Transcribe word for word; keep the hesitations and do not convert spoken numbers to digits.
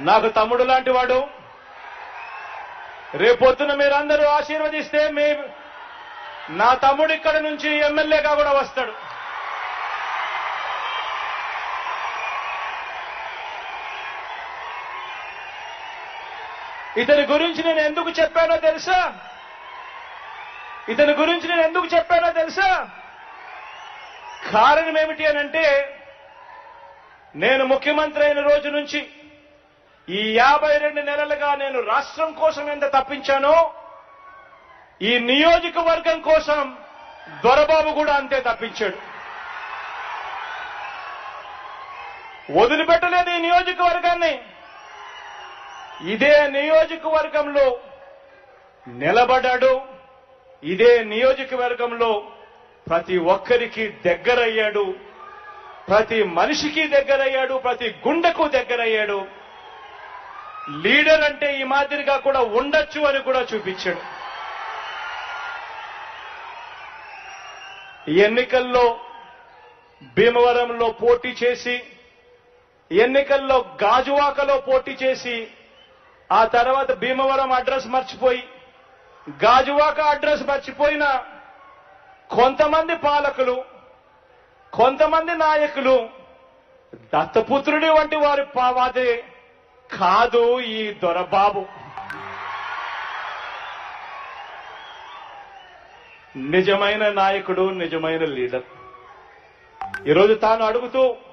నాకు తమ్ముడు లాంటి వాడు. రేపొద్దున మీరందరూ ఆశీర్వదిస్తే మీ నా తమ్ముడు ఇక్కడ నుంచి ఎమ్మెల్యేగా కూడా వస్తాడు. ఇతని గురించి నేను ఎందుకు చెప్పానో తెలుసా? ఇతని గురించి నేను ఎందుకు చెప్పానో తెలుసా? కారణం ఏమిటి అనంటే, నేను ముఖ్యమంత్రి అయిన రోజు నుంచి ఈ యాభై రెండు నెలలుగా నేను రాష్ట్రం కోసం ఎంత తప్పించానో, ఈ నియోజకవర్గం కోసం దొరబాబు కూడా అంతే తప్పించాడు. వదిలిపెట్టలేదు ఈ నియోజకవర్గాన్ని. ఇదే నియోజకవర్గంలో నిలబడ్డాడు. ఇదే నియోజకవర్గంలో ప్రతి ఒక్కరికి దగ్గరయ్యాడు. ప్రతి మనిషికి దగ్గరయ్యాడు. ప్రతి గుండెకు దగ్గరయ్యాడు. లీడర్ అంటే ఈ మాదిరిగా కూడా ఉండొచ్చు అని కూడా చూపించాడు. ఎన్నికల్లో భీమవరంలో పోటీ చేసి, ఎన్నికల్లో గాజువాకలో పోటీ చేసి, ఆ తర్వాత భీమవరం అడ్రస్ మర్చిపోయి గాజువాక అడ్రస్ మర్చిపోయిన కొంతమంది పాలకులు, కొంతమంది నాయకులు దత్తపుత్రుడి వంటి వారి పావాదే కాదు ఈ దొరబాబు. నిజమైన నాయకుడు, నిజమైన లీడర్. ఈరోజు తాను అడుగుతూ